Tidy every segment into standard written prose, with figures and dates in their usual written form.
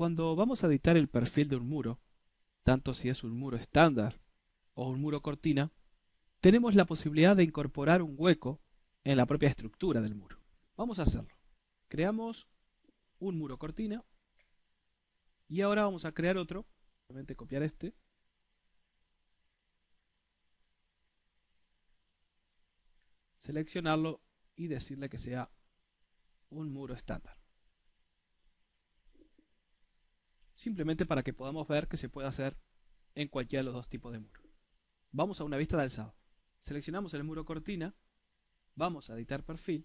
Cuando vamos a editar el perfil de un muro, tanto si es un muro estándar o un muro cortina, tenemos la posibilidad de incorporar un hueco en la propia estructura del muro. Vamos a hacerlo. Creamos un muro cortina y ahora vamos a crear otro. Simplemente copiar este. Seleccionarlo y decirle que sea un muro estándar. Simplemente para que podamos ver que se puede hacer en cualquiera de los dos tipos de muro. Vamos a una vista de alzado. Seleccionamos el muro cortina, vamos a editar perfil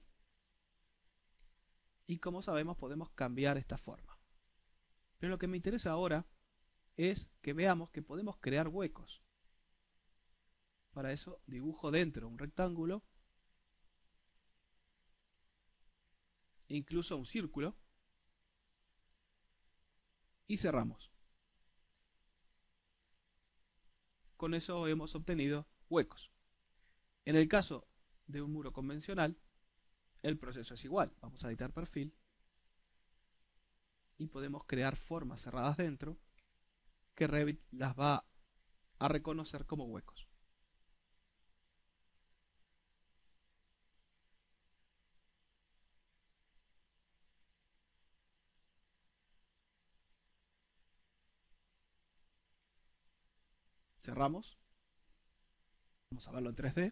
y como sabemos podemos cambiar esta forma. Pero lo que me interesa ahora es que veamos que podemos crear huecos. Para eso dibujo dentro un rectángulo, incluso un círculo, y cerramos. Con eso hemos obtenido huecos. En el caso de un muro convencional, el proceso es igual. Vamos a editar perfil y podemos crear formas cerradas dentro que Revit las va a reconocer como huecos. Cerramos. Vamos a verlo en 3D.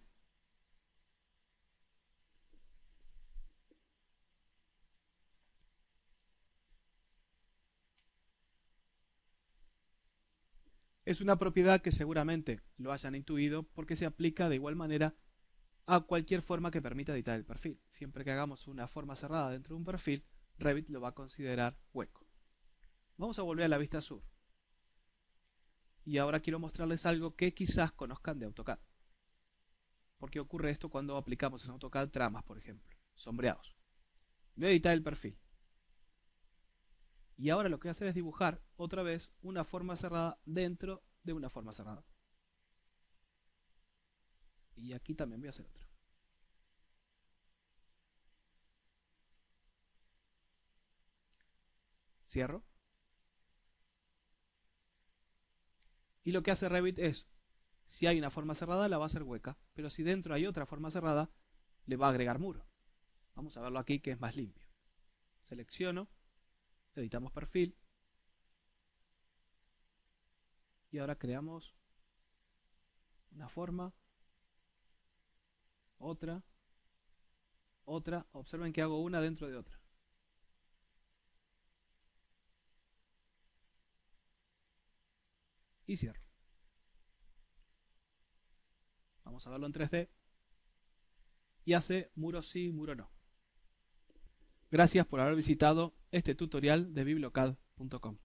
Es una propiedad que seguramente lo hayan intuido porque se aplica de igual manera a cualquier forma que permita editar el perfil. Siempre que hagamos una forma cerrada dentro de un perfil, Revit lo va a considerar hueco. Vamos a volver a la vista sur. Y ahora quiero mostrarles algo que quizás conozcan de AutoCAD. Porque ocurre esto cuando aplicamos en AutoCAD tramas, por ejemplo, sombreados. Voy a editar el perfil. Y ahora lo que voy a hacer es dibujar otra vez una forma cerrada dentro de una forma cerrada. Y aquí también voy a hacer otro. Cierro. Y lo que hace Revit es, si hay una forma cerrada, la va a hacer hueca. Pero si dentro hay otra forma cerrada, le va a agregar muro. Vamos a verlo aquí que es más limpio. Selecciono, editamos perfil. Y ahora creamos una forma, otra, otra. Observen que hago una dentro de otra. Y cierro. Vamos a verlo en 3D. Y hace muro sí, muro no. Gracias por haber visitado este tutorial de bibliocad.com.